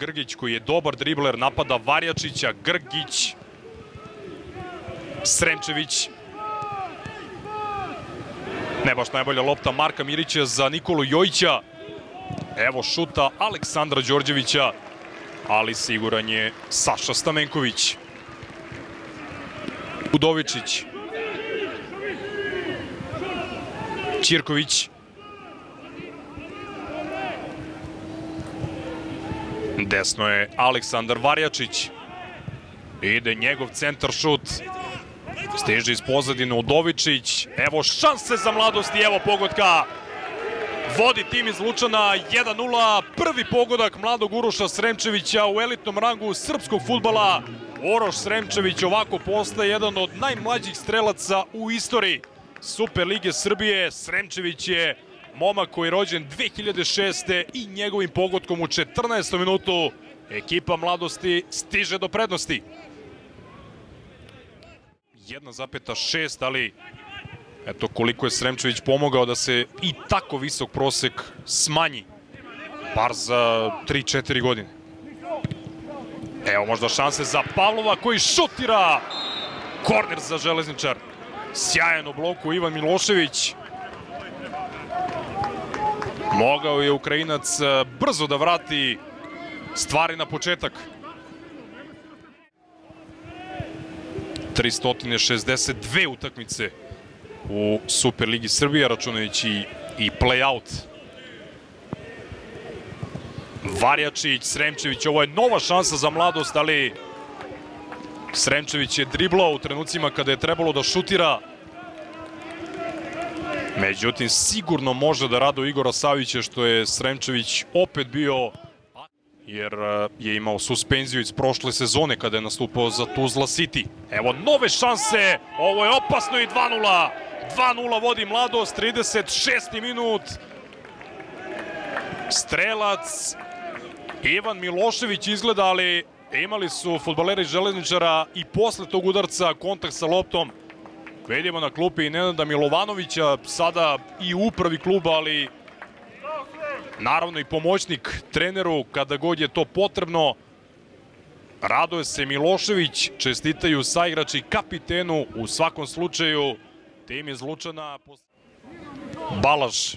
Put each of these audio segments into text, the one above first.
Grgić koji je dobar dribler, napada Varjačića, Grgić, Sremčević. Ne baš najbolja lopta Marka Mirića za Nikolu Jojića. Evo šuta Aleksandra Đorđevića, ali siguran je Saša Stamenković. Udovičić. Ćirković. Desno je Aleksandar Varjačić. Ide njegov centar šut. Stiže iz pozadine Udovičić. Evo šanse za Mladost i evo pogotka. Vodi tim iz Lučana 1-0. Prvi pogodak mladog Uroša Sremčevića u elitnom rangu srpskog fudbala. Uroš Sremčević ovako postaje jedan od najmlađih strelaca u istoriji Super lige Srbije. Sremčević je momak koji je rođen 2006. i njegovim pogodkom u 14. minutu ekipa Mladosti stiže do prednosti. 1,6, ali eto koliko je Sremčević pomogao da se i tako visok prosek smanji. Bar za 3-4 godine. Evo možda šanse za Pavlova koji šutira. Korner za Železničar. Sjajan u bloku Ivan Milošević. Mogao je Ukrajinac brzo da vrati stvari na početak. 362 utakmice u Super ligi Srbije, računajući i play-out. Varjačić, Sremčević, ovo je nova šansa za Mladost, ali Sremčević je driblao u trenucima kada je trebalo da šutira. Međutim, sigurno može da radi Igora Savića, što je Sremčević opet bio, jer je imao suspenziju iz prošle sezone kada je nastupao za Tuzla City. Evo nove šanse, ovo je opasno i 2-0. 2-0 vodi Mladost, 36. minut. Strelac Ivan Milošević izgleda, ali imali su fudbaleri Železničara i posle tog udarca kontakt sa loptom. Vidimo na klupi i Nenada Milovanovića, sada i u upravi kluba, ali naravno i pomoćnik treneru kada god je to potrebno. Radoje se Milošević, čestitaju saigrači kapitenu u svakom slučaju. Tim iz Lučana. Balaž.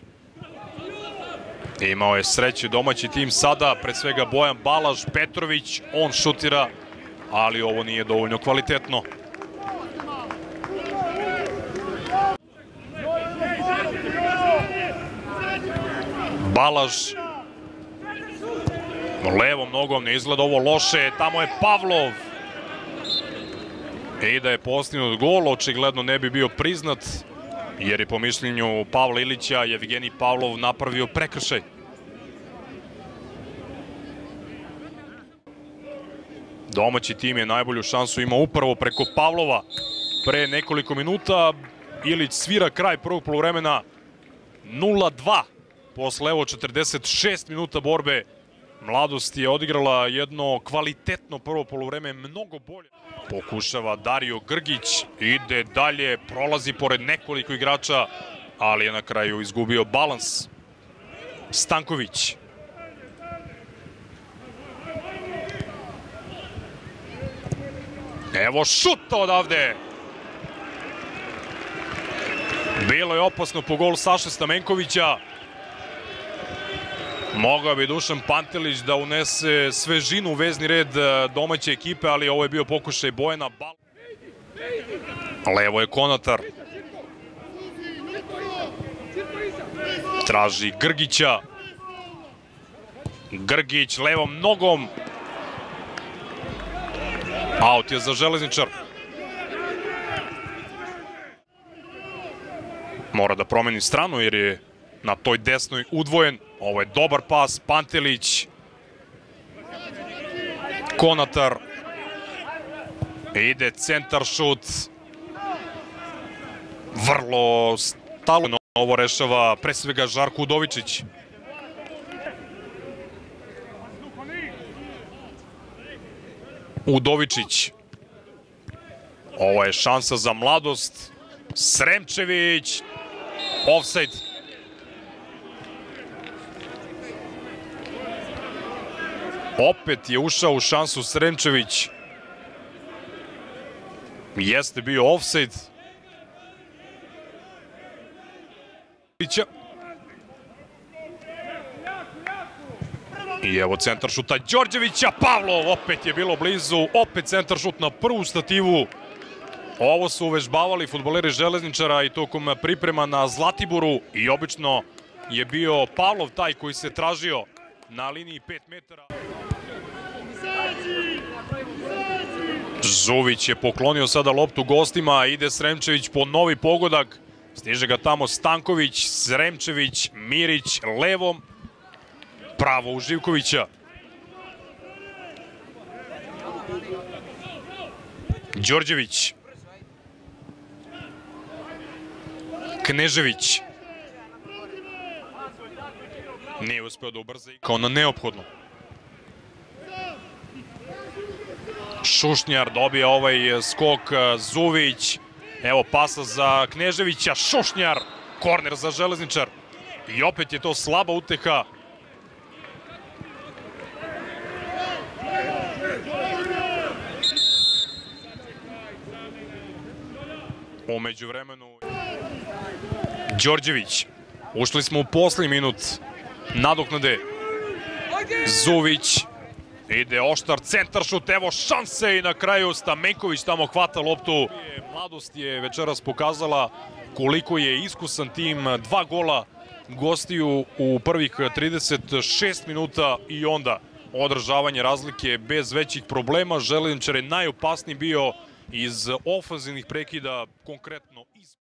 Imao je sreće domaći tim sada, pre svega Bojan Balaž, Petrović, on šutira, ali ovo nije dovoljno kvalitetno. Balaž levom nogom, ne izgleda ovo loše, tamo je Pavlov. I da je postignut gol, očigledno ne bi bio priznat, jer je po mišljenju Pavla Ilića Jevgenij Pavlov napravio prekršaj. Domaći tim je najbolju šansu imao upravo preko Pavlova. Pre nekoliko minuta Ilić svira kraj prvog poluvremena 0-2. Posle evo 46 minuta borbe Mladost je odigrala jedno kvalitetno prvo poluvreme, mnogo bolje. Pokušava Dario Grgić, ide dalje, prolazi pored nekoliko igrača, ali je na kraju izgubio balans. Stanković. Evo šuta odavde. Bilo je opasno po gol Saše Stamenkovića. Mogao bi Dušan Pantelić da unese svežinu u vezni red domaće ekipe, ali ovo je bio pokušaj Bojana. Levo je Konatar. Traži Grgića. Grgić levom nogom. Aut je za Železničar. Mora da promeni stranu jer je na toj desnoj udvojen. Ovo je dobar pas, Pantelić. Konatar. Ide centar šut. Vrlo stalno ovo rešava pre svega Žarko Udovičić. Udovičić. Ovo je šansa za Mladost. Sremčević. Ofsajd. Opet je ušao u šansu Sremčević. Jeste bio ofsajd. I evo centar šuta Đorđevića, Pavlov, opet je bilo blizu, opet centar šut na prvu stativu. Ovo su uvežbavali fudbaleri Železničara i tokom priprema na Zlatiboru i obično je bio Pavlov taj koji se tražio na liniji 5 metara. Žuvić je poklonio sada loptu gostima, ide Sremčević po novi pogodak. Stiže ga tamo Stanković, Sremčević, Mirić levom, pravo u Živkovića. Đorđević. Knežević. Nije uspeo da ubrza kao na neophodno. Šušnjar dobija ovaj skok, Zuvić. Evo pasa za Kneževića, Šušnjar, korner za Železničar. I opet je to slaba uteha. U međuvremenu Đorđević. Ušli smo u poslednji minut nadoknade. Zuvić. Ide oštar, centar šut, evo šanse i na kraju Stamenković tamo hvata loptu. Mladost je večeras pokazala koliko je iskusan tim, 2 gola gostiju u prvih 36 minuta i onda održavanje razlike bez većih problema. Železničar je najopasniji bio iz ofanzivnih prekida, konkretno iz